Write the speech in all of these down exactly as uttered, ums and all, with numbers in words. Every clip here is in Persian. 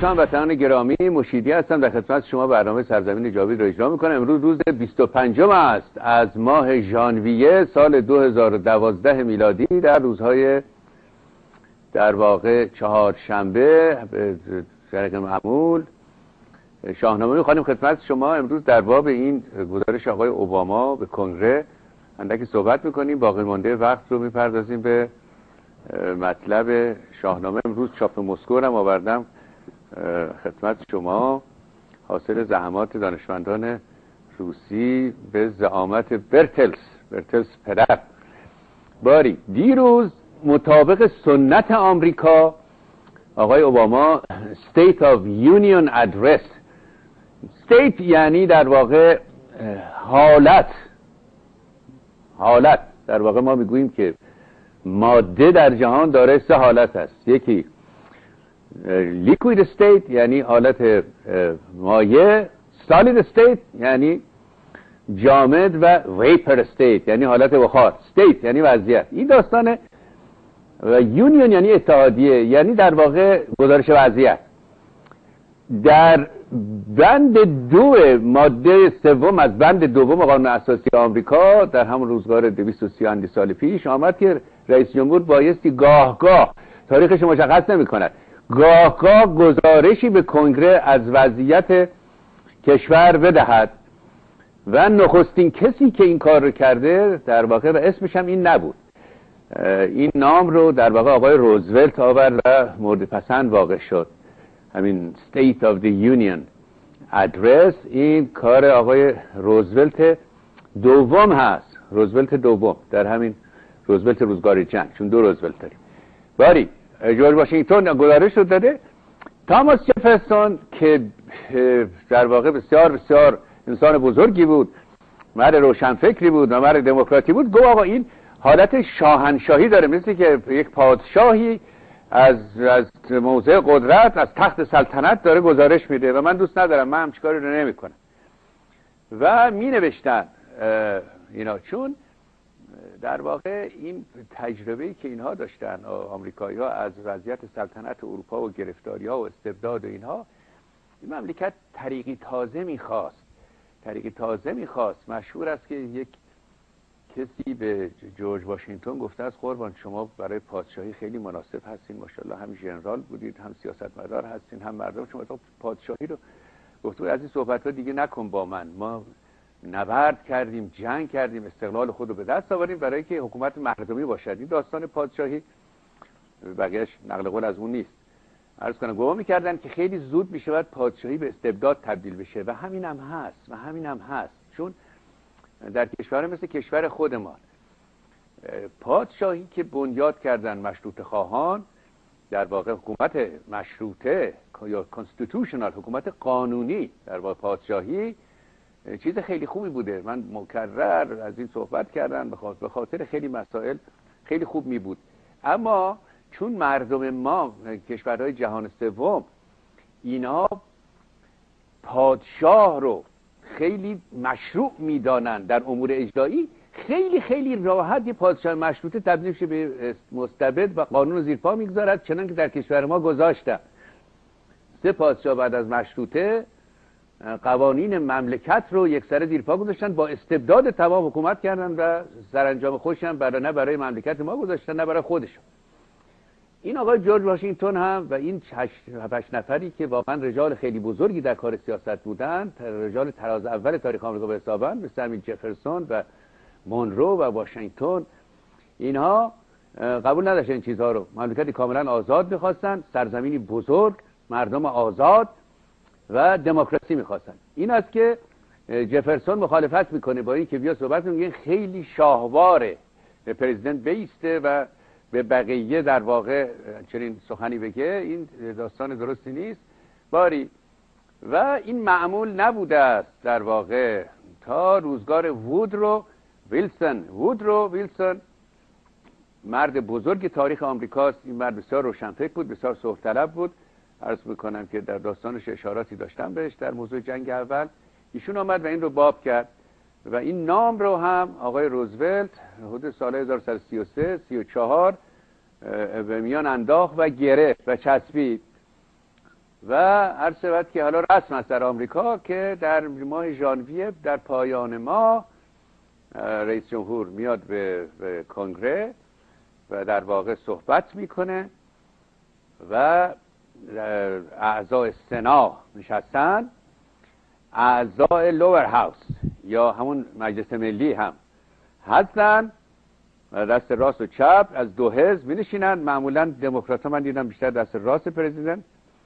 هموطنان گرامی، مشیدی هستم در خدمت شما. برنامه سرزمین جاوید رو اجرا میکنم. امروز روز بیست و پنجم است از ماه ژانویه سال دو هزار و دوازده میلادی، در روزهای در واقع چهارشنبه به طریق معمول. شاهنامه میخوانیم خدمت شما. امروز در باب این گزارش آقای اوباما به کنگره اندکی صحبت میکنیم. باقی مانده وقت رو میپردازیم به مطلب شاهنامه. امروز چاپ مسکو رو آوردم خدمت شما، حاصل زحمات دانشمندان روسی به زعامت برتلس برتلس پدر. باری دیروز مطابق سنت آمریکا آقای اوباما State of Union Address، State یعنی در واقع حالت حالت در واقع ما میگوییم که ماده در جهان داره سه حالت است. یکی لیکوید استیت یعنی حالت مایع، سالید استیت یعنی جامد و ویپر استیت یعنی حالت بخار. استیت یعنی وضعیت. این داستانه. و یونیون یعنی اتحادیه، یعنی در واقع گزارش وضعیت. در بند دو ماده سوم از بند دوم قانون اساسی آمریکا در همون روزگار دویست و سی اندی سال پیش آمد که رئیس جمهور بایستی گاه گاه، تاریخش مشخص نمی کند، گاه گاه گزارشی به کنگره از وضعیت کشور بدهد و نخستین کسی که این کار رو کرده در واقع و اسمش هم این نبود، این نام رو در واقع آقای روزولت آورد و مورد پسند واقع شد. همین State of the Union Address این کار آقای روزولت دوم هست. روزولت دوم در همین روزولت روزگار جنگ، چون دو روزولت داریم. باری جورج واشنگتن گزارش رو داده. تاماس جفرسون که در واقع بسیار بسیار انسان بزرگی بود، مرد روشنفکری بود و مرد دموکراتی بود، گفت آقا این حالت شاهنشاهی داره، مثل که یک پادشاهی از از موضع قدرت، از تخت سلطنت داره گزارش میده و من دوست ندارم، من همچین کاری رو نمیکنم. و می نوشتن اینا، چون در واقع این تجربه‌ای که اینها داشتن آمریکایی‌ها از وضعیت سلطنت اروپا و گرفتاری‌ها و استبداد و اینها، این مملکت طریقی تازه می‌خواست طریقی تازه می‌خواست. مشهور است که یک کسی به جورج واشنگتن گفته است قربان شما برای پادشاهی خیلی مناسب هستین، ماشاءالله هم ژنرال بودید، هم سیاستمدار هستین، هم مردم شما تا پادشاهی رو. گفت از این صحبت‌ها دیگه نکن با من، ما نبرد کردیم، جنگ کردیم، استقلال خود رو به دست آوریم برای که حکومت مردمی باشد. این داستان پادشاهی بقیه‌اش نقل قول از اون نیست. عرض کنم گمان می‌کردن که خیلی زود میشود پادشاهی به استبداد تبدیل بشه و همین هم هست و همین هم هست. چون در کشور مثل کشور خودمان پادشاهی که بنیاد کردن مشروطه خواهان، در واقع حکومت مشروطه یا کانستیتوشنال، حکومت قانونی در واقع پادشاهی چیز خیلی خوبی بوده. من مکرر از این صحبت کردم، به خاطر خیلی مسائل خیلی خوب می بود. اما چون مردم ما کشورهای جهان سوم اینا پادشاه رو خیلی مشروع میدانن در امور اجرایی، خیلی خیلی راحت یه پادشاه مشروطه تبدیل شه به مستبد و قانون رو زیر پا میگذارد، چنان که در کشور ما گذاشتن. سه پادشاه بعد از مشروطه قوانین مملکت رو یک سره زیر پا گذاشتن، با استبداد تمام حکومت کردن و سرانجام خودش هم برای نه برای مملکت ما گذاشتن نه برای خودشون. این آقای جورج واشنگتن هم و این هشت نفری که واقعا رجال خیلی بزرگی در کار سیاست بودن، رجال تراز اول تاریخ آمریکا به حسابن، مثل همین جفرسون و مونرو و واشنگتن، اینها قبول نداشتن این چیزها رو. مملکتی کاملا آزاد میخواستن، سرزمینی بزرگ، مردم آزاد و دموکراسی میخواستن. این است که جفرسون مخالفت میکنه با این که بیا صحبت میگه خیلی شاهواره پرزیدنت بیسته و به بقیه در واقع چنین سخنی بگه. این داستان درستی نیست باری. و این معمول نبوده است در واقع تا روزگار وودرو ویلسون. وودرو ویلسون مرد بزرگ تاریخ آمریکاست. این مرد بسیار روشنفکر بود، بسیار صلح بود. عرض میکنم که در داستانش اشاراتی داشتم بهش در موضوع جنگ اول. ایشون آمد و این رو باب کرد و این نام رو هم آقای روزولت حدود سال هزار و سیصد و سی و سه سی و چهار به میان انداخت و گرفت و چسبید. و هر شود که حالا رسم است در آمریکا که در ماه ژانویه در پایان ماه رئیس جمهور میاد به, به کنگره و در واقع صحبت میکنه و اعضای سنا نشستن، اعضای لور هاوس یا همون مجلس ملی هم هستن و دست راست و چپ از دو حزب می نشینن. معمولا دموکرات ها من دیدم بیشتر دست راست پرزیدنت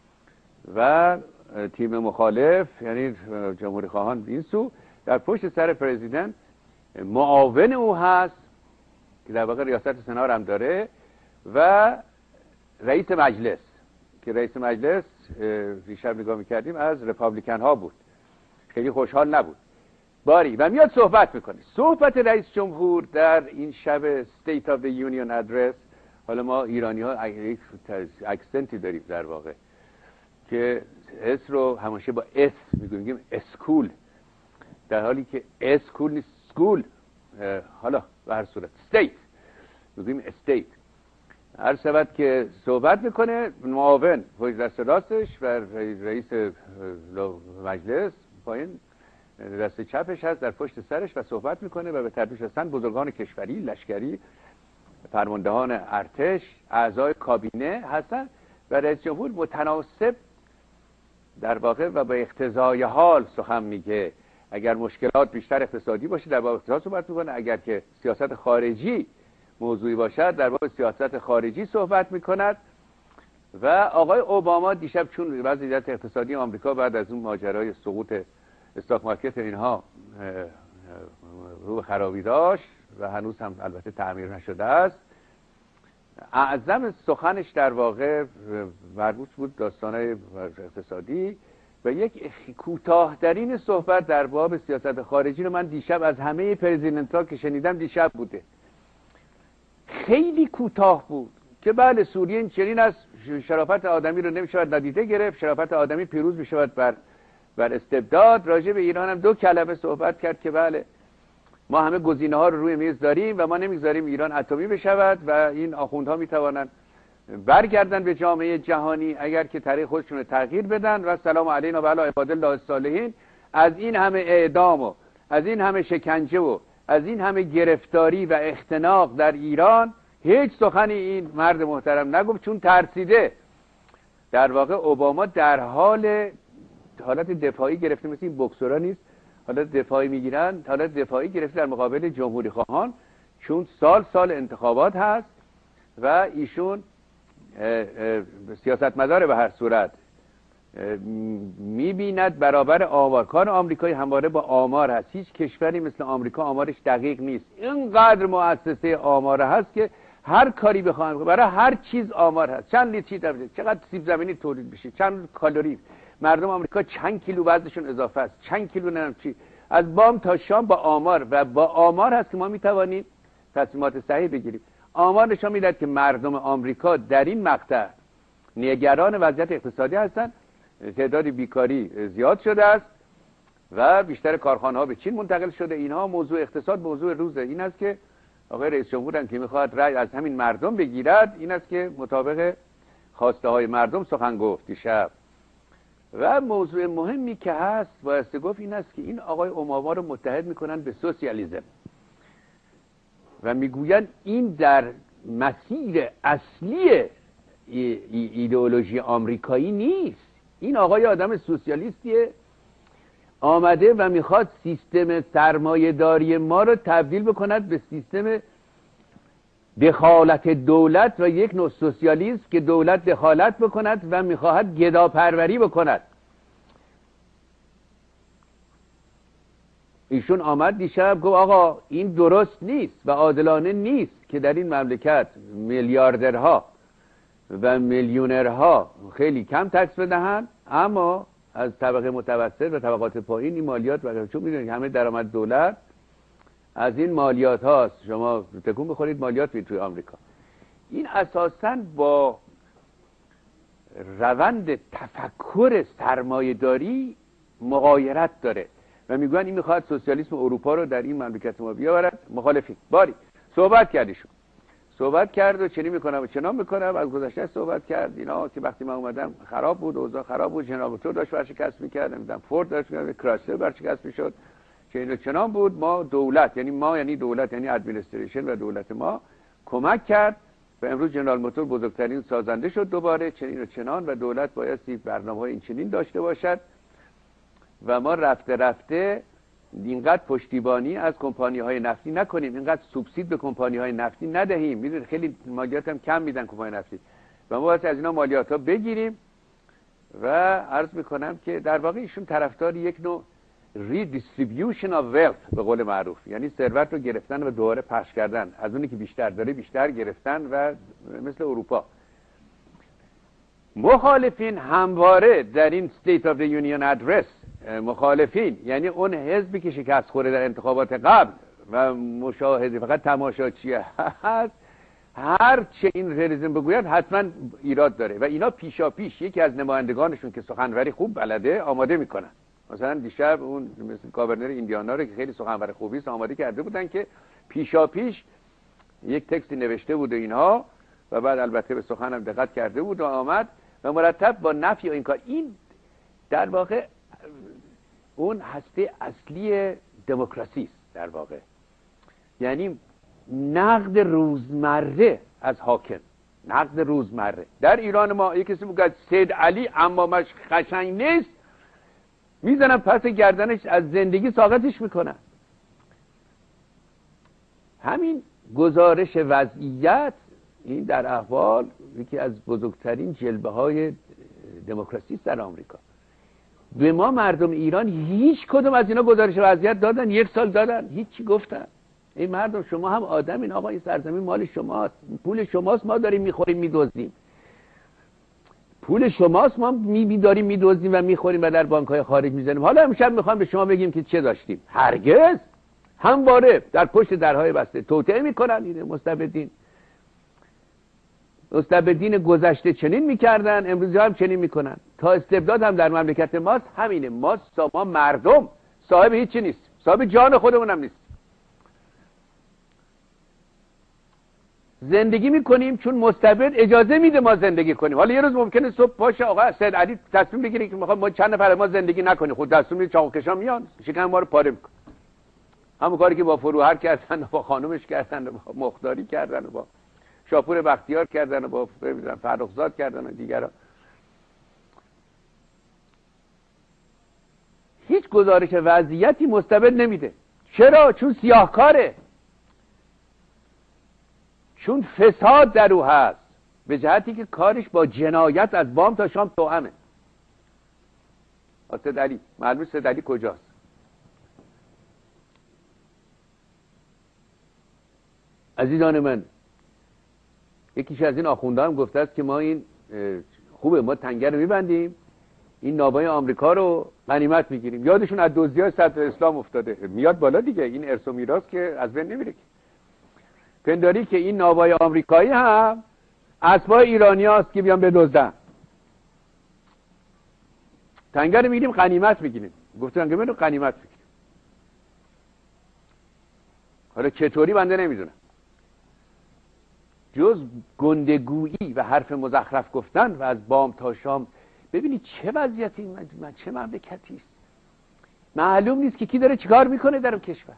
و تیم مخالف یعنی جمهوری خواهان این سو. در پشت سر پرزیدنت معاون او هست که در واقع ریاست سنا هم داره و رئیس مجلس که رئیس مجلس دیشب نگاه میکردیم از رپابلیکن ها بود، خیلی خوشحال نبود باری و میاد صحبت میکنه. صحبت رئیس جمهور در این شب State of the Union Address، حالا ما ایرانی ها یک اکسنتی داریم در واقع که اس رو همیشه با اس میگیم، میگیم اسکول، در حالی که اسکول نیست، سکول. حالا به هر صورت استیت میگیم استیت. هر شود که صحبت میکنه معاون پشت دست راستش و رئیس مجلس پایین دست چپش هست در پشت سرش و صحبت میکنه و به ترتیب هستن بزرگان کشوری، لشکری، فرماندهان ارتش، اعضای کابینه هستن و رئیس جمهور متناسب در واقع و به اقتضای حال سخن میگه. اگر مشکلات بیشتر اقتصادی باشه در باب اقتصاد صحبت میکنه، اگر که سیاست خارجی موضوعی باشد در باب سیاست خارجی صحبت میکند. و آقای اوباما دیشب چون وضعیت اقتصادی آمریکا بعد از اون ماجرای سقوط استاک مارکت اینها رو به خرابی داشت و هنوز هم البته تعمیر نشده است، اعظم سخنش در واقع مربوط بود داستانهای اقتصادی و یک کوتاه‌ترین صحبت در باب سیاست خارجی رو من دیشب از همه پرزیدنت‌ها که شنیدم دیشب بوده. خیلی کوتاه بود که بله سوریه این چنین است، شرافت آدمی رو نمی‌شود ندیده گرفت، شرافت آدمی پیروز می‌شود بر بر استبداد. راجع به ایران هم دو کلمه صحبت کرد که بله ما همه گزینه ها رو روی میز داریم و ما نمیگذاریم ایران اتمی بشود و این آخوندها میتوانند برگردن به جامعه جهانی اگر که طریق خودشون رو تغییر بدن و سلام علینا و علی عباد الله الصالحین. از این همه اعدام و از این همه شکنجه و از این همه گرفتاری و اختناق در ایران هیچ سخنی این مرد محترم نگفت، چون ترسیده. در واقع اوباما در حال حالت دفاعی گرفته، مثل این بوکسورا نیست حالت دفاعی میگیرن، حالت دفاعی گرفته در مقابل جمهوری خواهان، چون سال سال انتخابات هست و ایشون سیاستمدار به هر صورت میبیند برابر آمارکار آمریکایی همواره با آمار هست. هیچ کشوری مثل آمریکا آمارش دقیق نیست، اینقدر مؤسسه آمار هست که هر کاری بخواهند برای هر چیز آمار هست. چند لیتر چیز داره، چقدر سیب زمینی تولید بشه، چند کالری، مردم آمریکا چند کیلو وزنشون اضافه است، چند کیلو نمیدونم چی، از بام تا شام با آمار و با آمار هست که ما میتوانیم تصمیمات صحیح بگیریم. آمار نشان میدهد که مردم آمریکا در این مقطع نگران وضعیت اقتصادی هستند، تعداد بیکاری زیاد شده است و بیشتر کارخانه ها به چین منتقل شده. اینها موضوع اقتصاد موضوع روزه. این است که آقای رئیس جمهور هم که میخواد رأی از همین مردم بگیرد، این است که مطابق خواسته های مردم سخن گفت دیشب. و موضوع مهمی که هست بایستی گفت این است که این آقای اوباما رو متحد میکنن به سوسیالیسم و میگوین این در مسیر اصلی ایدئولوژی آمریکایی نیست. این آقای آدم سوسیالیستیه، آمده و میخواد سیستم سرمایه‌داری ما رو تبدیل بکند به سیستم دخالت دولت و یک نوع سوسیالیسم که دولت دخالت بکند و میخواهد گداپروری بکند. ایشون آمد دیشب گفت آقا این درست نیست و عادلانه نیست که در این مملکت میلیاردرها و میلیونرها خیلی کم تکس بدهند، اما از طبقه متوسط و طبقات پایین این مالیات و چون میدونید همه درآمد دولت از این مالیات هاست. شما تکون بخورید مالیات بید توی آمریکا. این اساساً با روند تفکر سرمایه‌داری مغایرت داره و میگوین این میخواد سوسیالیسم اروپا رو در این مملکت ما بیاورد. مخالفی باری صحبت کردیشون صحبت کرد و چنین میکنم و چنان میکنم، از گذشته صحبت کرد. اینا که وقتی من اومدم خراب بود، اوضاع خراب بود، جنرال موتور داشت ورشکست میکرد، نمیدونم فورد داشت میکرد، کرایسلر ورشکست میشد، چنین و چنان بود. ما دولت، یعنی ما یعنی دولت یعنی ادمنستریشن و دولت ما کمک کرد و امروز جنرال موتور بزرگترین سازنده شد دوباره، چنین و چنان، و دولت بایستی برنامه‌های این چنین داشته باشد و ما رفته رفته اینقدر پشتیبانی از کمپانی‌های نفتی نکنیم، اینقدر سوبسید به کمپانی‌های نفتی ندهیم. میدونید خیلی مالیات هم کم میدن کمپانی نفتی و ما باید از اینا مالیات‌ها بگیریم. و عرض میکنم که در واقع ایشون طرفدار یک نوع redistribution of wealth به قول معروف، یعنی ثروت رو گرفتن و دوباره پخش کردن، از اونی که بیشتر داره بیشتر گرفتن و مثل اروپا. مخالفین همواره در این State of the Union Address، مخالفین یعنی اون حزبی که شکست خورده در انتخابات قبل و مشاهده فقط تماشاچی هست، هر چه این ریالیسم بگوید حتما ایراد داره و اینا پیشا پیش یکی از نمایندگانشون که سخنوری خوب بلده آماده میکنن. مثلا دیشب اون مثل گاورنر ایندیانا رو که خیلی سخنور خوبی است آماده کرده بودن که پیشا پیش یک تکستی نوشته بود اینها و بعد البته به سخنم دقت کرده بود و آمد و مرتب با نفی و این کار. این در واقع اون هسته اصلی دموکراسی است در واقع، یعنی نقد روزمره از حاکم، نقد روزمره. در ایران ما یک کسی میگه سید علی امامش قشنگ نیست، میزنن پس گردنش، از زندگی ساقطش میکنن. همین گزارش وضعیت این در احوال یکی از بزرگترین جلوه های دموکراسی در آمریکا. به ما مردم ایران هیچ کدوم از اینا گزارش وضعیت دادن؟ یک سال دادن هیچی گفتن. این مردم شما هم آدمین آقا، این سرزمین مال شماست، پول شماست، ما داریم میخوریم میدزدیم، پول شماست، ما می داریم میدزدیم و میخوریم و در بانک‌های خارج میزنیم. حالا امشب میخوام به شما بگیم که چه داشتیم. هرگز. همواره در پشت درهای بسته توطئه میکنن این مستبدین. مستبدین گذشته چنین میکردن، امروزی هم چنین میکنن. تا استبداد هم در مملکت ماست همینه. ما ما مردم صاحب هیچی نیست، صاحب جان خودمون هم نیست. زندگی میکنیم چون مستبد اجازه میده ما زندگی کنیم. حالا یه روز ممکنه صبح باشه آقا سید علی تصمیم بگیره که میخواد ما چند نفر ما زندگی نکنیم، خود دستور میده چاقوکشا میان شکم ما رو پاره میکنه. همون کاری که با فروهر کردن و با خانومش کردن و با مختاری کردن و با شاپور بختیار کردن و با فرخزاد کردن و دیگران. هیچ گزارش وضعیتی مستبد نمیده. چرا؟ چون سیاهکاره، چون فساد در او هست، به جهتی که کارش با جنایت از بام تا شام توأمه. سید علی معلوم سید علی کجاست؟ عزیزان من، یکیش از این آخوندان گفته است که ما این خوبه ما تنگه رو میبندیم، این نابای آمریکا رو غنیمت میگیریم. یادشون از دزدی‌های صدر اسلام افتاده، میاد بالا دیگه. این ارث و میراث که از بین نمیره. پنداری که این نابای آمریکایی هم اسبای ایرانی هاست که بیان بدزدن. تنگه رو میگیریم غنیمت میگیریم. گفتن که منو غنیمت میگیریم. حالا چطوری بنده نمیدونم. جز گندگویی و حرف مزخرف گفتن و از بام تا شام. ببینید چه وضعیتی، من چه مملکتی است. معلوم نیست که کی داره چیکار میکنه در اون کشور.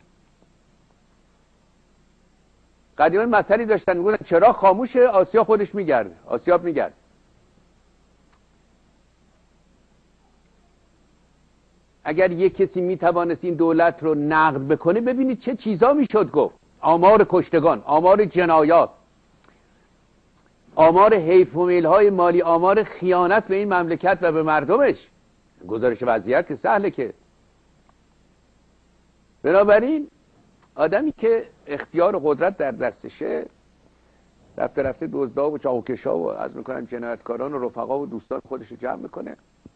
قدیما مثلی داشتن میگفتن چرا خاموشه؟ آسیا خودش میگرده، آسیاب میگرده. اگر یک کسی میتوانست این دولت رو نقد بکنه، ببینید چه چیزا میشد گفت. آمار کشتگان، آمار جنایات، آمار حیف و میل‌های مالی، آمار خیانت به این مملکت و به مردمش. گزارش وضعیت که سهله که. بنابراین آدمی که اختیار و قدرت در دستشه رفته رفته دزدا و چاقوکشا و از میکنن جنایتکاران و رفقا و دوستان خودش رو جمع میکنه.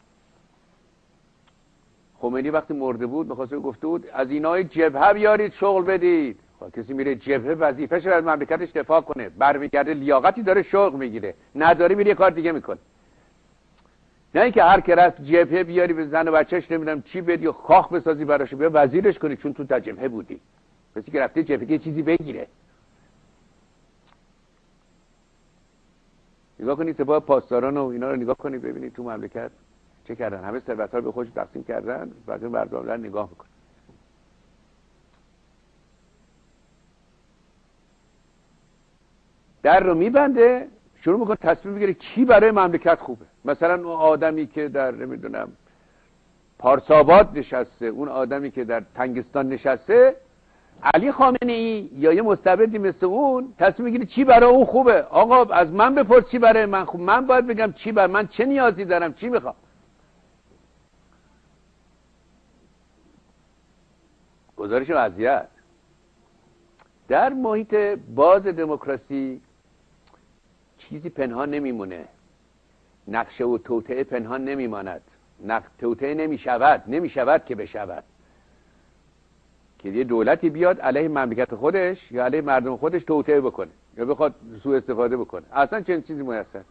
خمینی وقتی مرده بود میخواسته گفته بود از اینای جبهه بیارید شغل بدید. کسی میره جبهه وظیفه‌ش از مملکتش دفاع کنه، برمیگرده لیاقتی داره شغل میگیره، نداره میره کار دیگه میکنه. نه اینکه هر کی رفت جبهه بیاری به زن و بچه‌ش نمیدونم چی بدی و کاخ بسازی براش بیا وزیرش کنی چون تو در جبهه بودی. کسی که رفته جبهه یه چیزی بگیره. نگاه کنید سپاه پاسداران و اینا رو نگاه کنید ببینید تو مملکت چه کردن. همه ثروت‌ها رو به خودش تقسیم کردن، بعد مردم دارن نگاه میکنن. در رو میبنده، شروع میکنه تصمیم بگیره کی برای مملکت خوبه. مثلا اون آدمی که در نمیدونم پارساباد نشسته، اون آدمی که در تنگستان نشسته، علی خامنه ای یا یه مستبدی مثل اون تصمیم میگیره چی برای اون خوبه. آقا از من بپرس چی برای من خوب، من باید بگم چی برای من، چه نیازی دارم، چی میخوام. گزارش وضعیت در محیط باز دموکراسی چیزی پنهان نمیمونه، نقشه و توطئه پنهان نمیماند، نقشه توطئه نمیشود، نمیشود که بشود که یه دولتی بیاد علیه مملکت خودش یا علیه مردم خودش توطئه بکنه یا بخواد سوء استفاده بکنه. اصلا چنین چیزی میسر.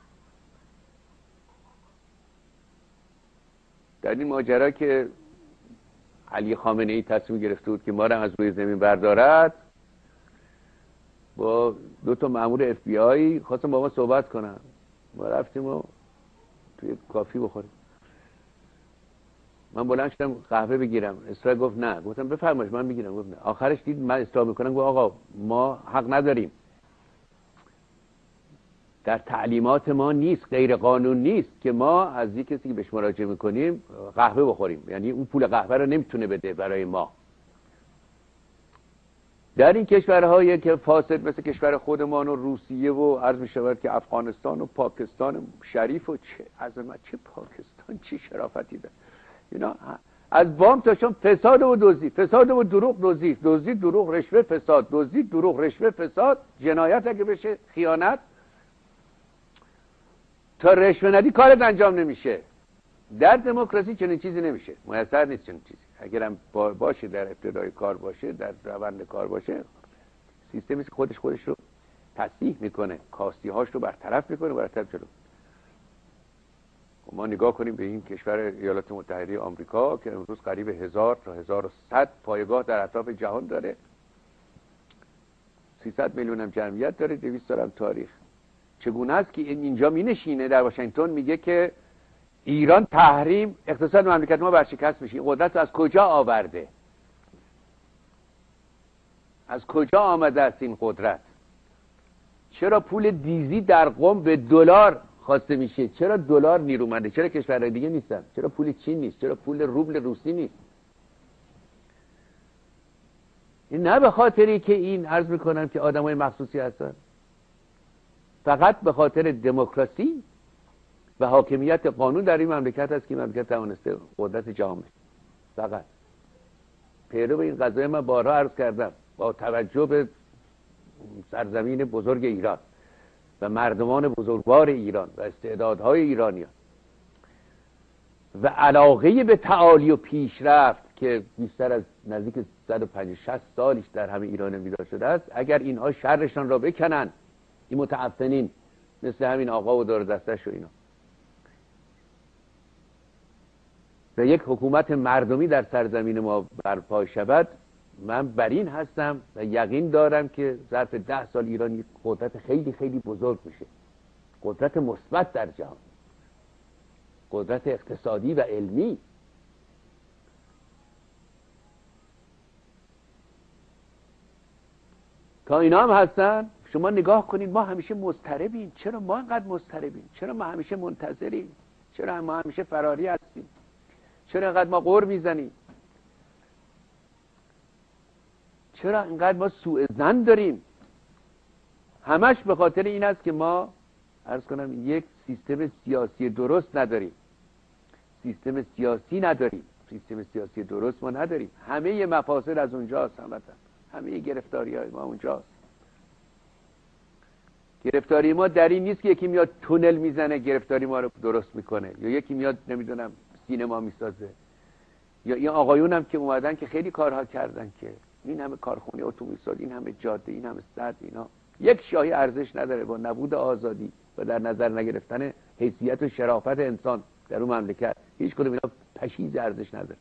در این ماجرا که علی خامنه ای تصمیم گرفته بود که ما را از روی زمین بردارد، با دو تا مأمور اف بی آی خواستم با ما صحبت کنن. ما رفتیم و توی کافی بخوریم. من بلند شدم قهوه بگیرم، اسرائیل گفت نه. گفتم بفرمایید من میگیرم. گفت نه. آخرش دید من اصرار میکنم، گفت آقا ما حق نداریم، در تعلیمات ما نیست، غیر قانون نیست که ما از یک کسی که بهش مراجعه میکنیم قهوه بخوریم، یعنی اون پول قهوه رو نمیتونه بده برای ما. در این کشورهایی که فاسد مثل کشور خودمان و روسیه و عرض می شود که افغانستان و پاکستان شریف و چه عظمت، چه پاکستان، چه شرافتی داره اینا، از بام تا شام فساد و دزدی، فساد و دروغ، دزدی، دزدی، دروغ، رشوه، فساد، دزدی، دروغ، رشوه، فساد، جنایت اگه بشه خیانت. تا رشوه ندی کارت انجام نمیشه. در دموکراسی چنین چیزی نمیشه، میسر نیست چنین چیزی. اگرم باشه در ابتدای کار باشه، در روند کار باشه، سیستمی که خودش خودش رو تصحیح میکنه، کاستی هاش رو برطرف میکنه، برطرف جلو. ما نگاه کنیم به این کشور ایالات متحده آمریکا که امروز قریب هزار تا هزار و صد پایگاه در اطراف جهان داره، سیصد میلیون هم جمعیت داره، دویست سال هم تاریخ. چگونه است که اینجا می نشینه در واشنگتن میگه که ایران تحریم اقتصاد مملکت ما برشکست میشه؟ این قدرت از کجا آورده؟ از کجا آمده است این قدرت؟ چرا پول دیزی در قم به دلار خواسته میشه؟ چرا دلار نیرومنده؟ چرا کشورهای دیگه نیستن؟ چرا پول چین نیست؟ چرا پول روبل روسی نیست؟ این نه به خاطری که این عرض میکنم که آدمای مخصوصی هستن، فقط به خاطر دموکراسی و حاکمیت قانون در این مملکت است که این مملکت توانسته قدرت جهان بشه. فقط پیرو این قضیه من بارها عرض کردم، با توجه به سرزمین بزرگ ایران و مردمان بزرگوار ایران و استعدادهای ایرانیان و علاقه به تعالی و پیشرفت که بیشتر از نزدیک صد و پنجاه شصت سالیش در همه ایران نمیدار شده است، اگر اینها شرشان را بکنن، این متعفنین مثل همین آقا و دار دستش و اینا، و یک حکومت مردمی در سرزمین ما برپا شود، من بر این هستم و یقین دارم که ظرف ده سال ایران یک قدرت خیلی خیلی بزرگ میشه، قدرت مثبت در جهان، قدرت اقتصادی و علمی. تا اینا هم هستن. شما نگاه کنید ما همیشه مضطربیم. چرا ما اینقدر مضطربیم؟ چرا ما همیشه منتظریم؟ چرا ما همیشه فراری هستیم؟ چرا اینقدر ما غر میزنیم؟ چرا اینقدر ما سوء ظن داریم؟ همش به خاطر این است که ما عرض کنم یک سیستم سیاسی درست نداریم. سیستم سیاسی نداریم. سیستم سیاسی درست ما نداریم. همه مفاسد از اونجاست. همتا همه گرفتاری های ما اونجاست. گرفتاری ما در این نیست که یکی میاد تونل میزنه گرفتاری ما رو درست میکنه، یا یکی میاد نمیدونم سینما میسازه، یا این آقایون هم که اومدن که خیلی کارها کردن که این همه کارخونه اتومبیل ساز، این همه جاده، این همه سد، اینا یک شاهی ارزش نداره با نبود آزادی و در نظر نگرفتن حیثیت و شرافت انسان در اون مملکت. هیچ کدوم اینا پشیز ارزش نداره.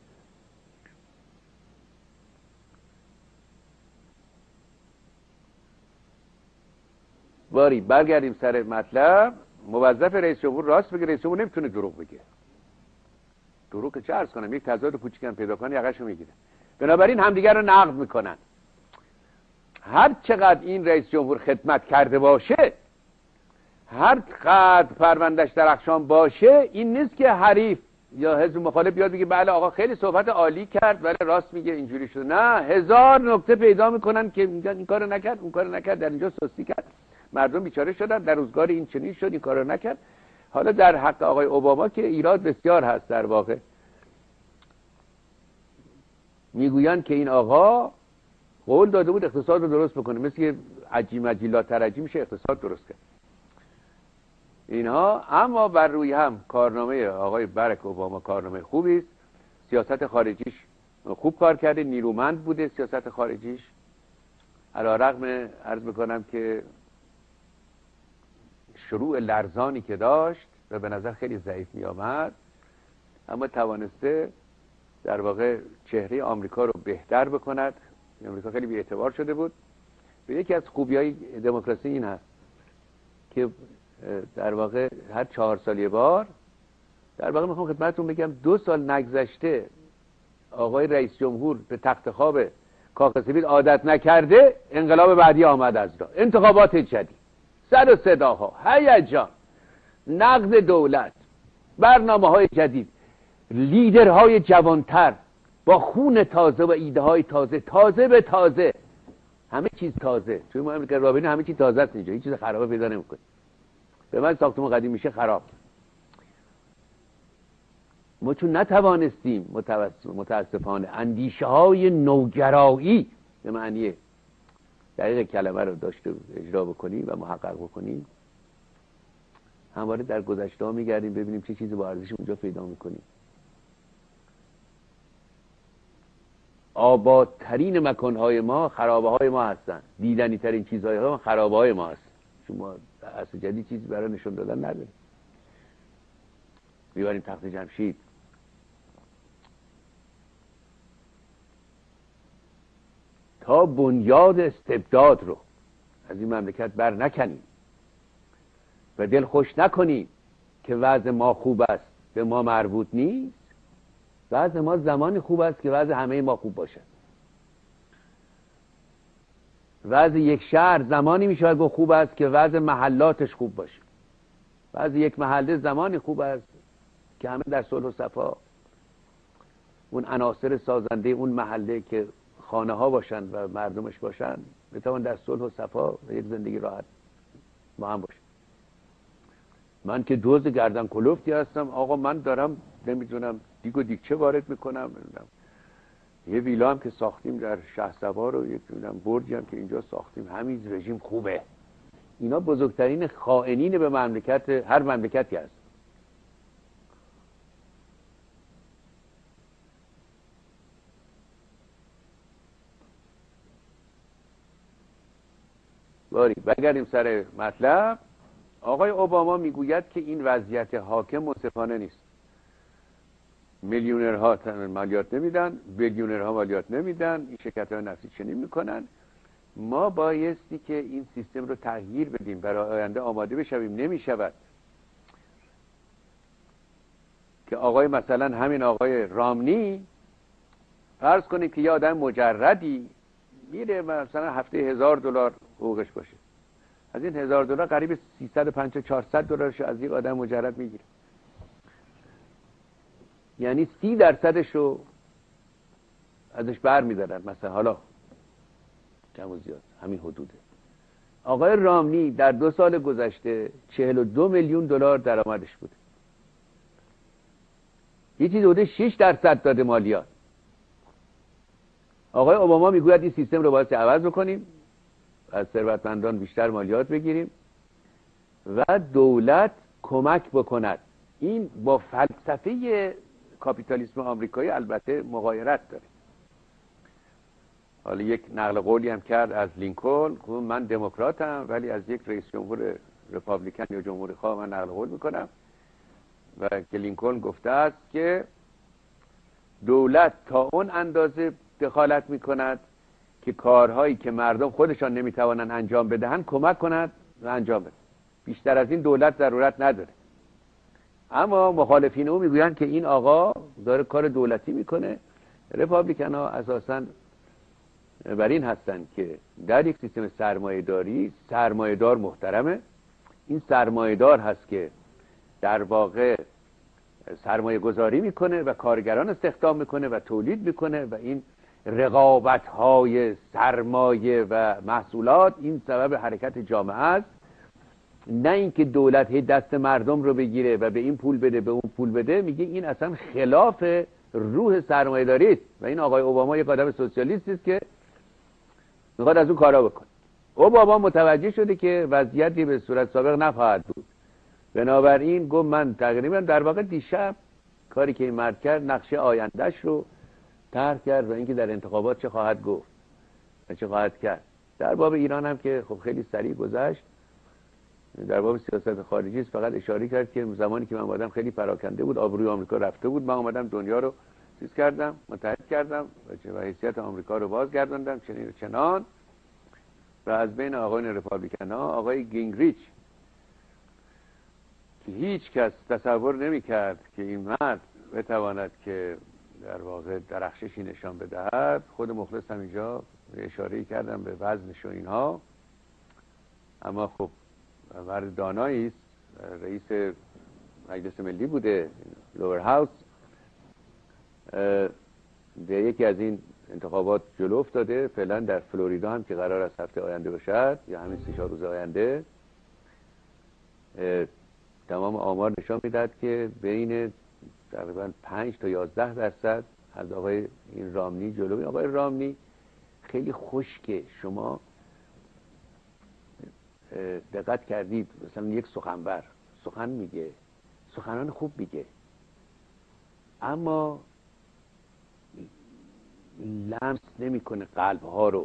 باری برگردیم سر مطلب. موظف رئیس جمهور راست بگه، رئیس جمهور نمیتونه دروغ بگه. دروغ چه عرض کنم، یک تضاد کوچیکم پیدا کنه یقهشو میگیره. بنابراین همدیگر رو نقد میکنن. هر چقدر این رئیس جمهور خدمت کرده باشه، هر قدر پروندهش درخشان باشه، این نیست که حریف یا حزب مخالف بیاد بگه بله آقا خیلی صحبت عالی کرد ولی راست میگه اینجوری شد. نه، هزار نکته پیدا میکنن که میگن این کارو نکرد، اون کارو نکرد، در اینجا سستی کرد، مردم بیچاره شدن، در روزگار این چنین شد، این کارو نکرد. حالا در حق آقای اوباما که ایراد بسیار هست، در واقع میگویند که این آقا قول داده بود اقتصاد رو درست بکنه، مثل که عجیم عجیلا ترجی میشه اقتصاد درست کرد اینها. اما بر روی هم کارنامه آقای برک اوباما کارنامه خوبی است. سیاست خارجیش خوب کار کرده، نیرومند بوده سیاست خارجیش، علی‌رغم عرض میکنم که شروع لرزانی که داشت و به نظر خیلی ضعیف می آمد، اما توانسته در واقع چهره آمریکا رو بهتر بکند. آمریکا خیلی بی‌اعتبار شده بود. و یکی از خوبی‌های دموکراسی این هست که در واقع هر چهار سال یه بار، در واقع میخوام خدمتتون بگم دو سال نگذشته آقای رئیس جمهور به تخت خواب کاخ سفید عادت نکرده، انقلاب بعدی آمد از راه، انتخابات جدید، سر و صداها، هیجان، نقد دولت، برنامه‌های جدید، لیدرهای جوانتر با خون تازه و ایده های تازه، تازه به تازه، همه چیز تازه. توی ما امریکا رابینه همه چیز تازه است، اینجا هیچ چیز خرابه پیدا نمی‌کنی. به من ساختمون قدیم میشه خراب. ما چون نتوانستیم متاسفانه اندیشه های نوگرایی به معنی دقیق کلمه رو داشته اجرا بکنیم و محقق بکنیم، همواره در گذشته ها میگردیم ببینیم چه چیزی با ارزش اونجا پیدا میکنیم. آبادترین مکانهای ما خرابه های ما هستن، دیدنی ترین چیزهای ما خرابه های ما هستن. شما اصل جدید چیزی برای نشون دادن نداریم. میبریم تخت جمشید، تا بنیاد استبداد رو از این مملکت بر نکنیم و دل خوش نکنیم که وضع ما خوب است به ما مربوط نیست. وضع ما زمانی خوب است که وضع همه ما خوب باشد. وضع یک شهر زمانی میشه گفت خوب است که وضع محلاتش خوب باشه. وضع یک محله زمانی خوب است که همه در صلح و صفا، اون عناصر سازنده اون محله که خانه ها باشن و مردمش باشن بتوان در صلح و صفا و یک زندگی راحت با هم باشن. من که دوز گردن کلفتی هستم، آقا من دارم نمیدونم دیگ و دیگچه وارد میکنم، نمیدونم یه ویلا هم که ساختیم در شهسوار و یک نمیدونم برجی هم که اینجا ساختیم، همین رژیم خوبه. اینا بزرگترین خائنین به مملکت هر مملکتی هست. باری بگردیم سر مطلب. آقای اوباما میگوید که این وضعیت حاکم منصفانه نیست. میلیونرها مالیات نمیدن، بیلیونرها مالیات نمیدن، این شرکت‌های نفتی چنین میکنن. ما بایستی که این سیستم رو تغییر بدیم، برای آینده آماده بشویم. نمیشود که آقای مثلا همین آقای رامنی فرض کنید که یه آدم مجردی میره مثلا هفته هزار دلار حقوقش باشه، از این هزار دلار قریب سیصد و پنجاه چهارصد دلارش از یک آدم مجرد میگیره. یعنی سی درصدش رو ازش بر میدارن مثلا، حالا کم و زیاد همین حدوده. آقای رامنی در دو سال گذشته چهل و دو میلیون دلار درآمدش بوده، یه چیز حدود شش درصد داده مالیات. آقای اوباما میگوید این سیستم رو باید عوض بکنیم، از ثروتمندان بیشتر مالیات بگیریم و دولت کمک بکند. این با فلسفه کاپیتالیسم آمریکایی البته مغایرت داره. حالا یک نقل قولی هم کرد از لینکلن، من دموکراتم ولی از یک رئیس جمهور رپابلیکن یا جمهوری خواه من نقل قول میکنم، و که لینکلن گفته است که دولت تا اون اندازه دخالت میکند که کارهایی که مردم خودشان نمیتوانند انجام بدهند کمک کند و انجام بده. بیشتر از این دولت ضرورت نداره. اما مخالفین او میگویند که این آقا داره کار دولتی میکنه. رپابلیکن ها اساساً بر این هستند که در یک سیستم سرمایه داری سرمایه دار محترمه. این سرمایه دار هست که در واقع سرمایه گذاری میکنه و کارگران استخدام میکنه و تولید میکنه و این رقابت های سرمایه و محصولات این سبب حرکت جامعه است. نه اینکه دولت هی دست مردم رو بگیره و به این پول بده به اون پول بده. میگه این اصلا خلاف روح سرمایه داری است و این آقای اوباما یک آدم سوسیالیستی است که میخواد از اون کارا بکنه. اوباما متوجه شده که وضعیتی به صورت سابق نخواهد بود، بنابراین گفت من تقریبا در واقع دیشب کاری که این مرد کرد نقشه آیندهش رو طرح کرد و اینکه در انتخابات چه خواهد گفت و چه خواهد کرد. در باب ایران هم که خب خیلی سریع گذشت. در باب سیاست خارجی فقط اشاره کرد که زمانی که من اومدم خیلی پراکنده بود، آبروی آمریکا رفته بود، من اومدم دنیا رو چیز کردم، متحد کردم و حیثیت آمریکا رو بازگرداندم چنین و چنان. و از بین آقایان رپابلیکن ها آقای گینگریچ که هیچ کس تصور نمی کرد که این مرد بتواند که در واقع درخششی نشان بدهد، خود مخلص هم اینجا اشاره کردم به وزنش و اینها، اما خب مرد دانایی است، رئیس مجلس ملی بوده، لور هاوس، در یکی از این انتخابات جلو افتاده. فعلا در فلوریدا هم که قرار است هفته آینده باشد یا همین سه چهار روز آینده، تمام آمار نشان میدهد که بین تقریبا پنج تا یازده درصد از آقای این رامنی جلوی. آقای رامنی خیلی خشکه. شما دقت کردید مثلا یک سخنور سخن میگه، سخنان خوب میگه، اما لمس نمیکنه قلب ها رو،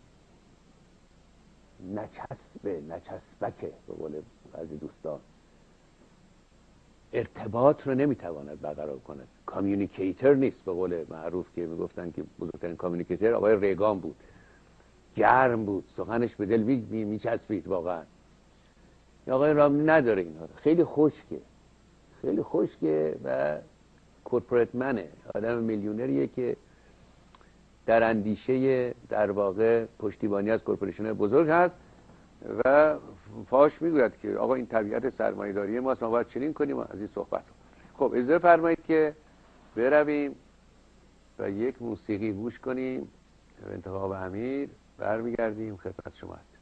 نچسبه نچسبکه به قول بعضی دوستان، ارتباط رو نمیتواند برقرار کند، کامیونیکیتر نیست به قول معروف که میگفتن که بزرگترین کامیونیکیتر آقای ریگان بود، گرم بود، سخنش به دل میچسبید واقعا. آقای رامنی نداره اینها، خیلی خشکه خیلی خشکه و کورپوریت منه، آدم میلیونریه که در اندیشه در واقع پشتیبانی از کورپوریشن بزرگ هست و فاش میگوید که آقا این طبیعت سرمایه‌داری ماست، ما باید چنین کنیم از این صحبت. خب اجازه فرمایید که برویم و یک موسیقی گوش کنیم به انتخاب امیر، برمیگردیم خدمت شما هستیم.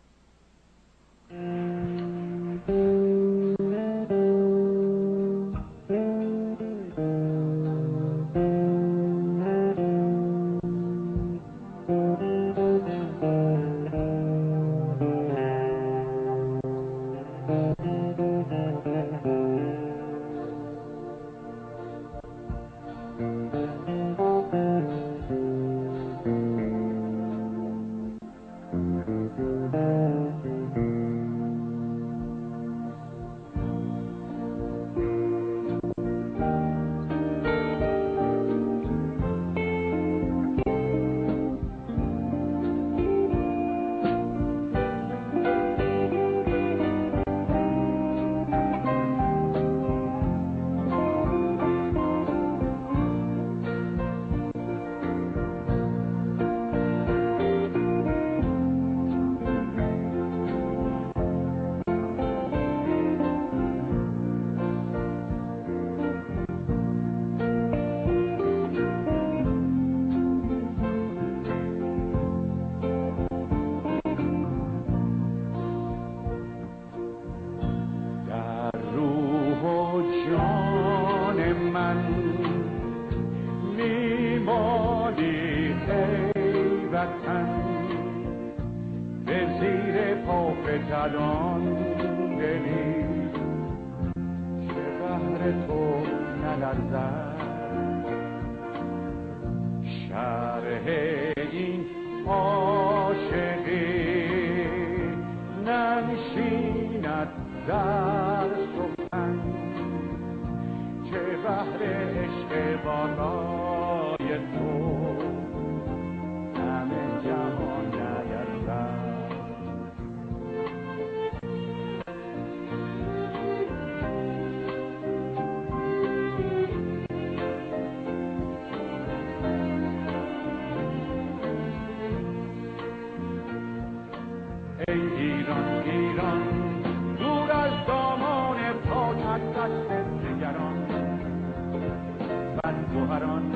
گوهران،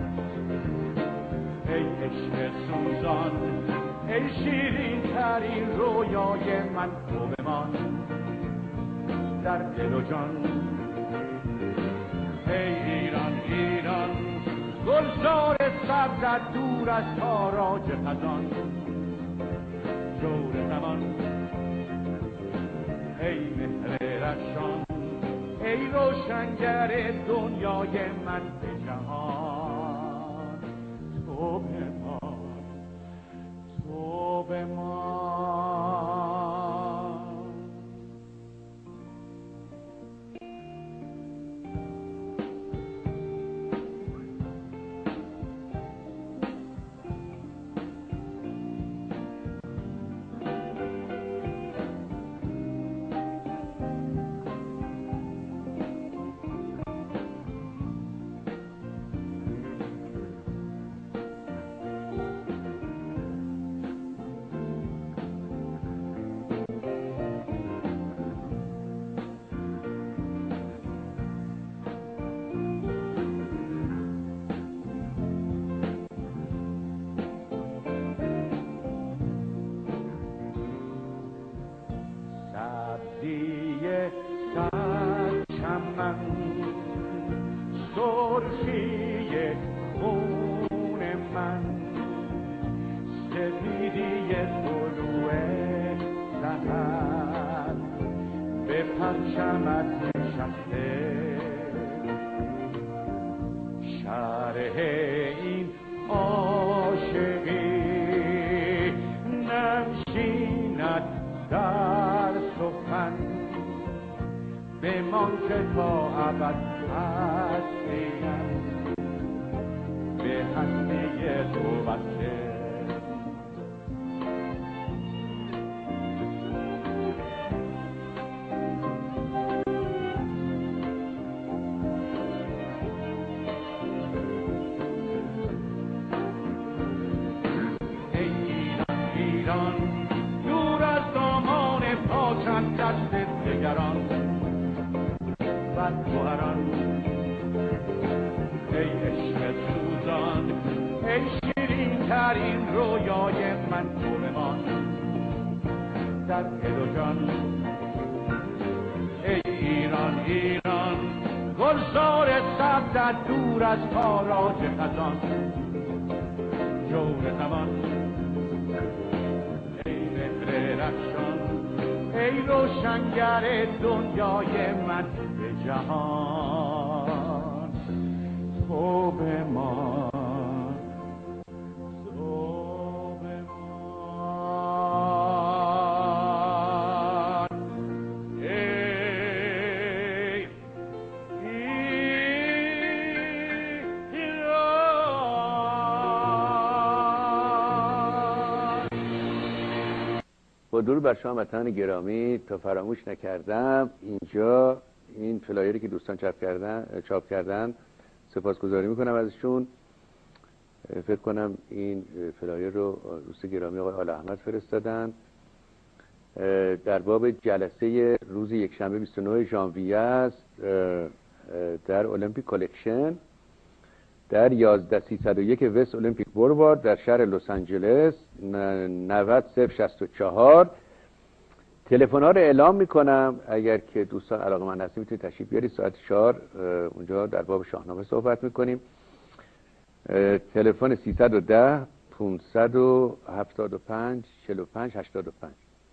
ای عشق سوزان، ای شیرین ترین رویای من، تو بمان در دل و جان. ای ایران ایران، گلزار سبزت دور از تاراج خزان، جور زمان. ای مهر رخشان، ای روشنگر دنیای من به جهان، تو بمان، تو بمان. دور از تاراج خزان، جور زمان. ای مهر رخشان، ای روشنگر دنیای من به جهان، تو بمان، تو بمان. ای با درود بر شما وطنان گرامی، تا فراموش نکردم اینجا این فلایری که دوستان چاپ کردن چاپ کردن سپاسگزاری میکنم ازشون. فکر کنم این فلایر رو دوست گرامی آقای آل احمد فرستادن در باب جلسه روز یکشنبه بیست و نه ژانویه است در المپیک کالکشن در یازده سیصد و یک وست المپیک بولوارد در شهر لس آنجلس نود صفر شصت و چهار. تلفن ها رو اعلام میکنم، اگر که دوستان علاقه‌مند هستید میتونید تشریف بیارید. ساعت چهار اونجا در باب شاهنامه صحبت میکنیم. تلفن سیصد و ده پانصد و هفتاد و پنج چهل و پنج هشتاد و پنج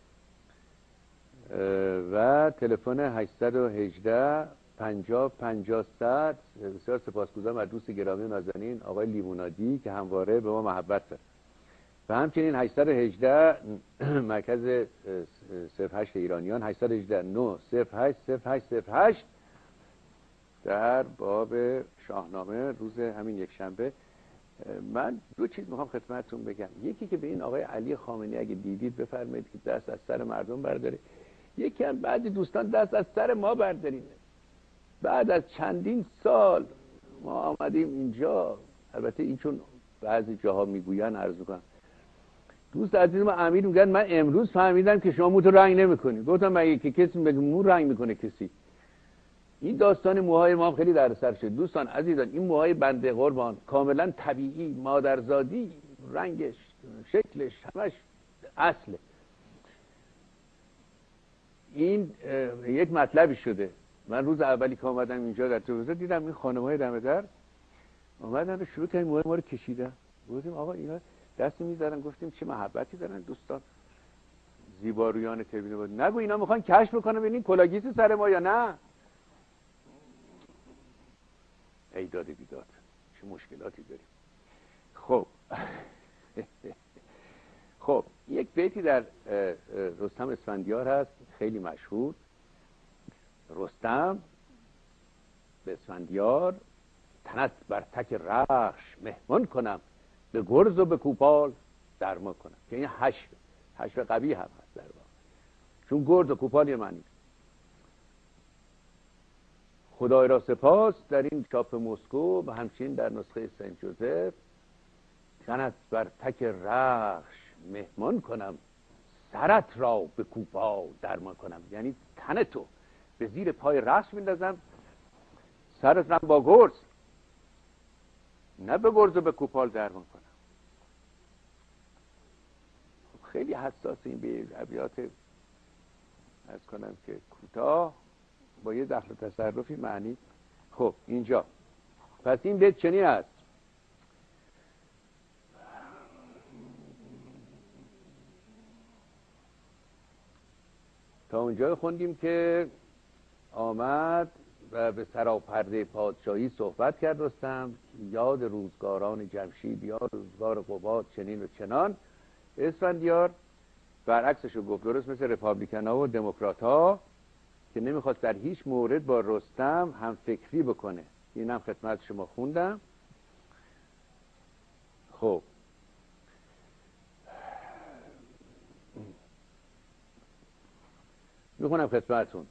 و تلفن هشتصد و هجده پنجاه پنجاه صد. بسیار سپاسگزارم از دوست گرامی نازنین آقای لیمونادی که همواره به ما محبت داره. و همچنین هشتصد و هجده مرکز صفر هشت ایرانیان هشتصد و هجده نه صفر هشت صفر هشت صفر هشت در باب شاهنامه روز همین یک شنبه. من دو چیز میخوام خدمتتون بگم. یکی که به این آقای علی خامنه‌ای اگه دیدید بفرمایید که دست از سر مردم برداره. یکی هم بعضی دوستان دست از سر ما بردارین. بعد از چندین سال ما آمدیم اینجا، البته این چون بعضی جاها میگوین عرض میکنم، دوست عزیز ما امیر میگن من امروز فهمیدم که شما موتو رنگ نمیکنی. گفتم مگه که کسی بگه مو رنگ میکنه کسی؟ این داستان موهای ما هم خیلی دردسر شد. دوستان عزیزان، این موهای بنده قربان کاملا طبیعی، مادرزادی، رنگش، شکلش، همش اصله. این یک مطلبی شده. من روز اولی که آمدم اینجا در تلویزیون دیدم این خانم‌های دم در اومدن رو شروع کردن موهای ما رو کشیدن. گفتیم آقا اینا دست می‌ذارن، گفتیم چه محبتی دارن دوستان زیبارویان تلویزیون بود. نگو اینا میخوان کشف بکنن ببینین کلاگیس سر ما یا نه. ای داده بیداد چه مشکلاتی داریم. خب خب یک بیتی در رستم اسفندیار هست خیلی مشهور. رستم به اسفندیار تنت بر تک رخش مهمان کنم، به گرز و به کوپال درمان کنم، که این حشو حشو قوی هم هست در واقع، چون گرز و کوپال یه معنی. خدای را سپاس در این چاپ مسکو و همچنین در نسخه سنت جوزف تنت بر تک رخش مهمان کنم، سرت را به کوپال درمان کنم، یعنی تن تو به زیر پای رخش میندازم، سرت را با گرز نه به گرز و به کوپال درمان کنم. خیلی حساس این به ابیات از کنم که کوتاه با یه دخل تصرفی معنی. خب اینجا پس این بیت چنین است: تا اونجا خوندیم که آمد و به سراپرده پادشاهی صحبت کرد رستم، یاد روزگاران جمشید، یاد روزگار قباد چنین و چنان. اسفندیار برعکسش رو گفت، درست مثل رپابلیکن ها و دموکرات ها که نمیخواست در هیچ مورد با رستم هم فکری بکنه. اینم خدمت شما خوندم. خب میخونم خدمتتون: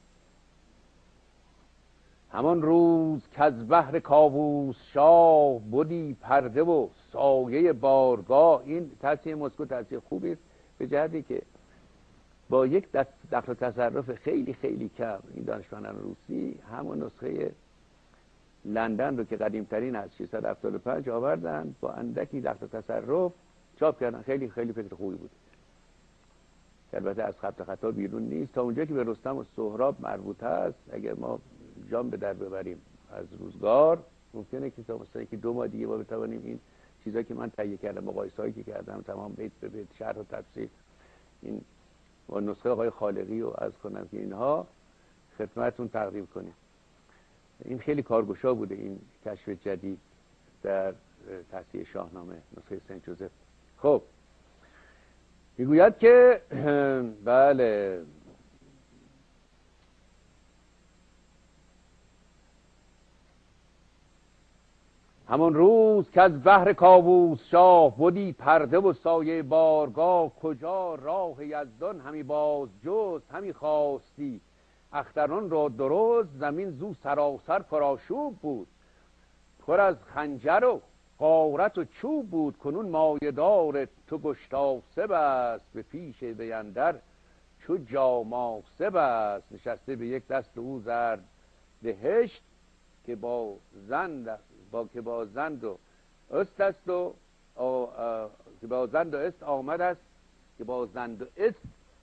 همان روز که از بحر کاووس شاه بودی پرده و سایه بارگاه. این تصحیح مسکو تصحیح خوبی است به جهتی که با یک دخل تصرف خیلی خیلی کم این دانشمندان روسی همون نسخه لندن رو که قدیمترین از ششصد و هفتاد و پنج آوردن با اندکی دخل تصرف چاپ کردن. خیلی خیلی فکر خوبی بود، البته از خط خطا بیرون نیست. تا اونجا که به رستم و سهراب مربوط هست، اگر ما جام به در ببریم از روزگار، ممکنه که تا مثلا که دو ماه دیگه ما بتوانیم این چیزایی که من تهیه کردم، مقایسه‌ای که کردم تمام بیت به بیت، شرح و تفسیر، این با نسخه آقای خالقی رو از کنم که اینها خدمتتون تقدیم کنیم. این خیلی کارگشا بوده این کشف جدید در تصحیح شاهنامه نسخه سنت جوزف. خب میگوید که بله همان روز که از بحر کاووس شاه بودی پرده و سایه بارگاه، کجا راه یزدان همی باز جست، همی خواستی اختران را درست، زمین زو سراسر پرآشوب بود، پر از خنجر و غارت و چوب بود، کنون مایه‌دار تو گشتاسب است، به پیش وی اندر چو جاماسب است، نشسته به یک دست او زرد بهشت، که با زند با که با زند و است است و که با زند و است آمد است، که با زند و است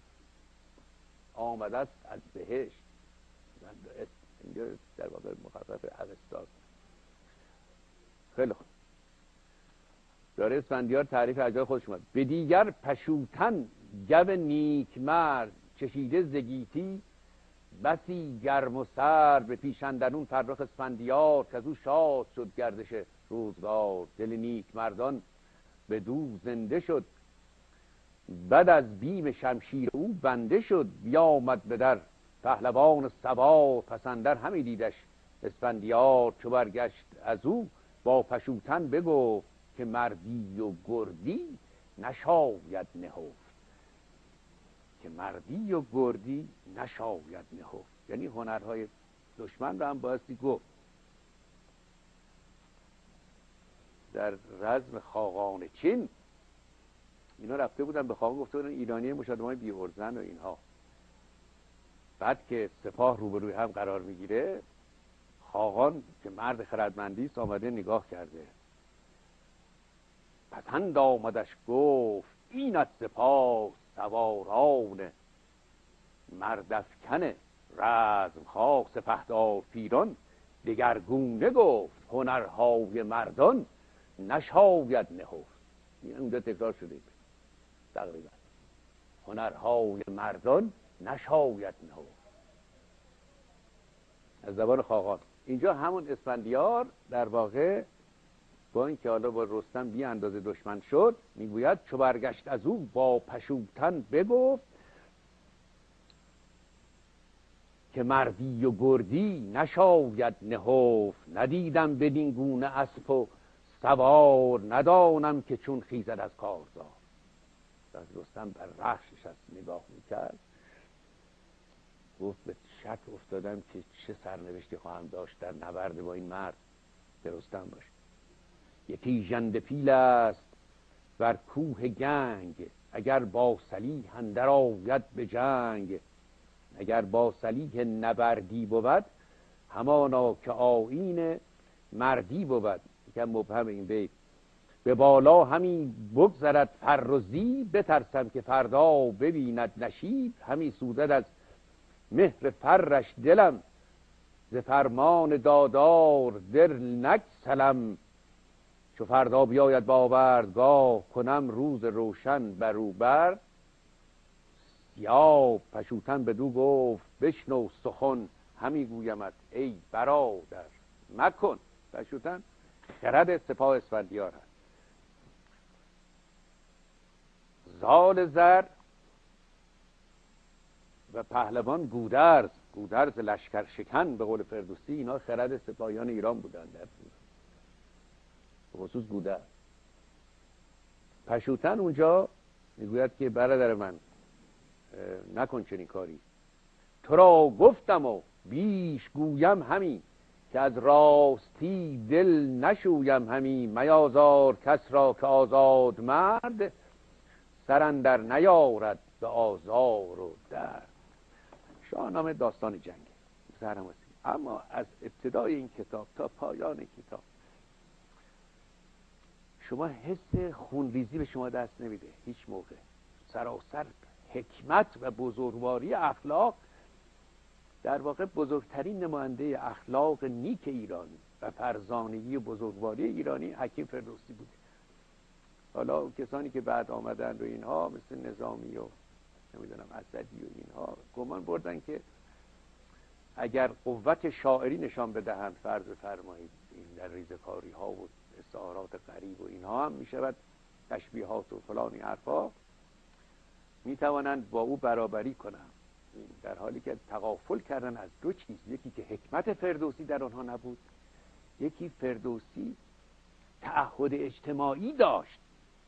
آمد است از بهشت. زند و است اینجا در واقع مخفف اوستا. خیلی خوب، داره اسفندیار تعریف اجزای خودش اومد: به دیگر پشوتن گو نیک مرد، چشیده زگیتی بسی گرم و سر، به پیش اندرون فرخ اسفندیار، که از او شاد شد گردش روزگار، دل نیک مردان به دو زنده شد، بعد از بیم شمشیر او بنده شد، بیامد به در پهلوان سوار، پسندر همی دیدش اسفندیار، چو برگشت از او با پشوتن بگفت، که مردی و گردی نشاید نهفت، که مردی و گردی نشاید نهفت، یعنی هنرهای دشمن رو هم بایستی گفت. در رزم خاقان چین اینا رفته بودن به خاقان، گفته بودن ایرانی مشادمای بی‌هرزن و اینها. بعد که سپاه روبروی هم قرار میگیره، خاقان که مرد خردمندی است آمده نگاه کرده. پسند آمدش گفت اینت سپاه سواران مردافکن رزم خواه سپهدار پیران دگرگونه گفت هنرهای مردان نشاید نهفت. این اونجا تکرار شده تقریبا هنرهای مردان نشاید نهفت از زبان خاقان. اینجا همون اسفندیار در واقع با اینکه حالا با رستم بی اندازه دشمن شد میگوید چو برگشت از او با پشوتن بگفت که مردی و گردی نشاید نهفت. ندیدم بدین گونه اسپ و سوار ندانم که چون خیزد از کارزار. از رستم بر رخشش از نگاه میکرد گفت به شک افتادم که چه سرنوشتی خواهم داشت در نبرد با این مرد که رستم باشه. یکی ژنده پیل است بر کوه گنگ اگر با سلیح اندر آید به جنگ. اگر با سلیح نبردی بود همانا که آیین مردی بود. یکم مبهم این بیت. به بالا همی بگذرد فر و زی بترسم که فردا ببیند نشیب. همی سوزد از مهر فرش دلم ز فرمان دادار دل نگسلم. چو فردا بیاید با آوردگاه کنم روز روشن برو بر یا پشوتن بدو گفت بشنو سخن همی گویمت ای برادر مکن. پشوتن خرد سپاه اسفندیار هست. زال زر و پهلوان گودرز گودرز لشکر شکن به قول فردوسی اینا خرد سپاهیان ایران بودن در خصوص گودرز. پشوتن اونجا میگوید که برادر من نکن چنین کاری. تو را گفتم و بیش گویم همی که از راستی دل نشویم همی. میازار کس را که آزاد مرد سر اندر نیارد به آزار و درد. شاهنامه داستان جنگ زهرماسی. اما از ابتدای این کتاب تا پایان کتاب شما حس خونریزی به شما دست نمیده هیچ موقع. سراسر حکمت و بزرگواری اخلاق، در واقع بزرگترین نماینده اخلاق نیک ایرانی و فرزانگی و بزرگواری ایرانی حکیم فردوسی بوده. حالا کسانی که بعد آمدن و اینها مثل نظامی و نمیدونم اسدی و اینها گمان بردن که اگر قوت شاعری نشان بدهند فرض فرمایید این در ریزکاری ها و استعارات غریب و اینها هم میشود تشبیهات و فلانی حرفا میتوانند با او برابری کنند، در حالی که تغافل کردن از دو چیز. یکی که حکمت فردوسی در آنها نبود، یکی فردوسی تعهد اجتماعی داشت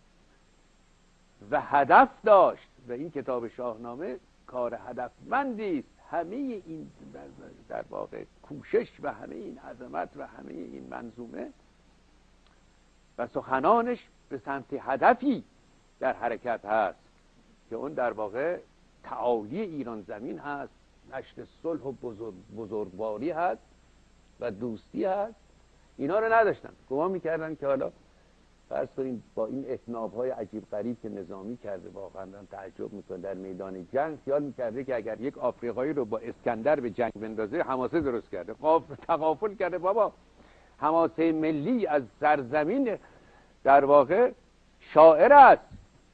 و هدف داشت و این کتاب شاهنامه کار هدفمندی است. همه این در واقع کوشش و همه این عظمت و همه این منظومه و سخنانش به سمت هدفی در حرکت هست که اون در واقع تعالی ایران زمین هست، نشر صلح و بزرگ بزرگواری هست و دوستی هست. اینا رو نداشتن. گمان میکردن که حالا فرض کنیم با این اتناب‌های عجیب غریب که نظامی کرده واقعا تعجب میکنه در میدان جنگ، خیال میکرده که اگر یک آفریقایی رو با اسکندر به جنگ بندازه حماسه درست کرده. تغافل کرده بابا، حماسه ملی از سرزمین در واقع شاعر است،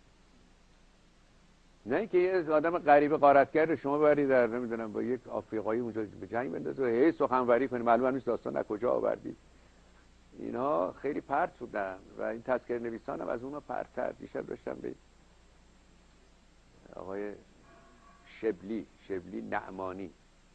نه که یه آدم غریب غارتگر شما برید در نمیدونم با یک آفریقایی اونجا به جنگ بندازه و هی سخنوری کنی معلومه نیست داستان از کجا آوردی. اینا خیلی پرت بودن و این تذکره نویسان هم از اونها پرت‌تر. دیشب داشتم به آقای شبلی شبلی نعمانی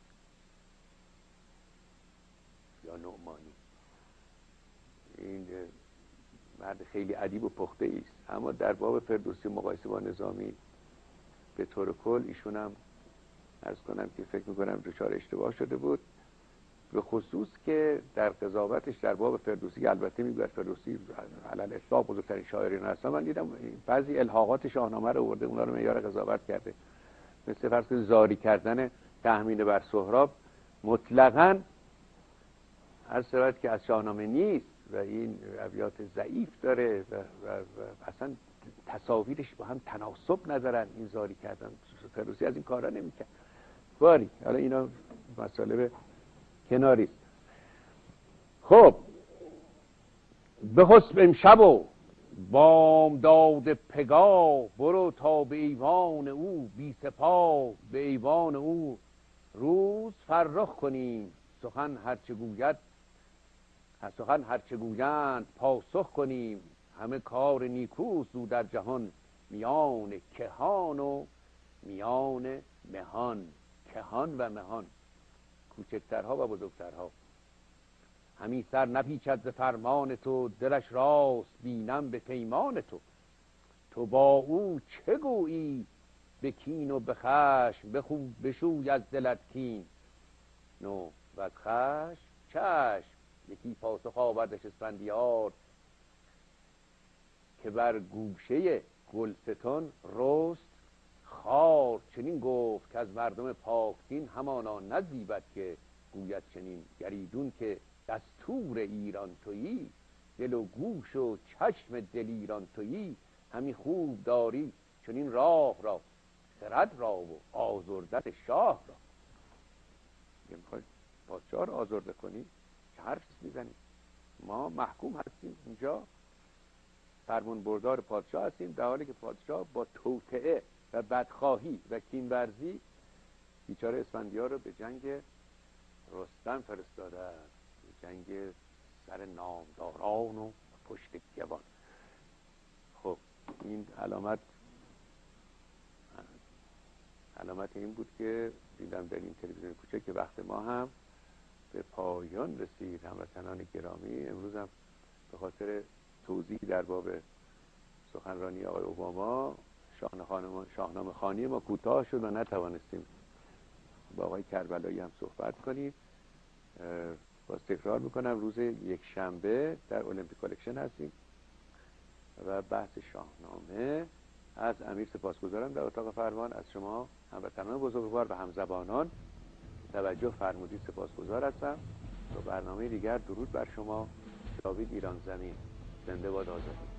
یا نعمانی، این مرد خیلی ادیب و پخته است، اما در باب فردوسی مقایسه با نظامی به طور کل ایشون هم عرض کنم که فکر میکنم دچار اشتباه شده بود، به خصوص که در قضاوتش در باب فردوسی، البته میگوید فردوسی علل اطلاق بزرگترین شاعرین هست، من دیدم بعضی الحاقات شاهنامه رو آورده اونا رو معیار قضاوت کرده، مثل فرض کنید زاری کردن تهمینه بر سهراب مطلقاً هر شود که از شاهنامه نیست و این ابیات ضعیف داره و, و, و اصلا تصاویرش با هم تناسب ندارن. این زاری کردن فردوسی از این کارا نمیکرد. باری حالا اینا مسئله به کناری است. خب به حسب امشب و بامداد پگاه، برو تا به ایوان او بی سپاه. به ایوان او روز فرخ کنیم، سخن هرچه گوید سخن هرچه گویند پاسخ کنیم. همه کار نیکوست او در جهان، میان کهان و میان مهان. کهان و مهان، کوچکترها و بزرگترها. همی سر نپیچد ز فرمان تو، دلش راست بینم به پیمان تو. تو با او چه گویی به کین و به خشم، بخو بشوی از دلت کین نو و از خشم چشم. یکی پاسخ آوردش اسفندیار، که بر گوشه گلستان رست خار. چنین گفت که از مردم پاکدین، همانا نزیبد که گوید چنین. گریدون که دستور ایران تویی، دل و گوش و چشم دلیران تویی. همی خوب داری چنین راه را، خرد را و آزردت شاه را. میخوای پادشاه را آزرده کنی؟ چه حرف میزنی؟ ما محکوم هستیم اینجا، فرمان بردار پادشاه هستیم، در حالی که پادشاه با توطئه و بدخواهی و کینورزی بیچاره اسفندیار رو به جنگ رستم فرستاده است، به جنگ سر نامداران و پشت گوان. خب این علامت علامت این بود که دیدم در این تلویزیون کوچک که وقت ما هم به پایان رسید. هموطنان گرامی، امروز هم به خاطر توضیح در باب سخنرانی آقای اوباما شاهنامه خوانی ما کوتاه شد و نتوانستیم با آقای کربلایی هم صحبت کنیم. باز تکرار میکنم روز یک شنبه در المپیک کالکشن هستیم و بحث شاهنامه. از امیر سپاسگزارم در اتاق فرمان. از شما هموطنان بزرگوار و همزبانان توجه فرمودید سپاسگزار هستم. تا برنامه دیگر درود بر شما. جاوید ایران زمین. زنده باد آزادی.